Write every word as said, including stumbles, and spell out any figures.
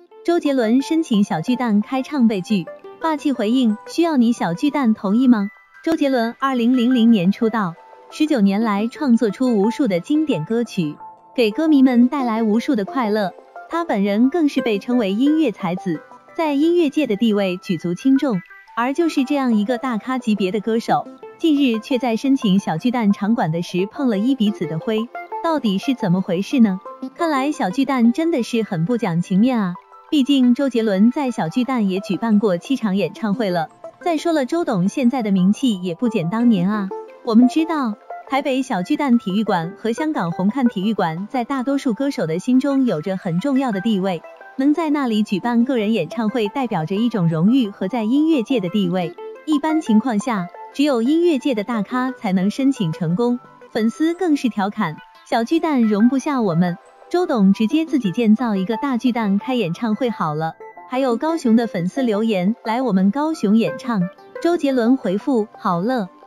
周杰伦申请小巨蛋开唱被拒，霸气回应需要你小巨蛋同意吗？周杰伦二零零零年出道，十九年来创作出无数的经典歌曲，给歌迷们带来无数的快乐。他本人更是被称为音乐才子，在音乐界的地位举足轻重。而就是这样一个大咖级别的歌手，近日却在申请小巨蛋场馆的时碰了一鼻子的灰，到底是怎么回事呢？看来小巨蛋真的是很不讲情面啊，毕竟周杰伦在小巨蛋也举办过七场演唱会了。再说了，周董现在的名气也不减当年啊。我们知道，台北小巨蛋体育馆和香港红磡体育馆在大多数歌手的心中有着很重要的地位，能在那里举办个人演唱会代表着一种荣誉和在音乐界的地位。一般情况下，只有音乐界的大咖才能申请成功，粉丝更是调侃小巨蛋容不下我们，周董直接自己建造一个大巨蛋开演唱会好了。还有高雄的粉丝留言来我们高雄演唱，周杰伦回复好了。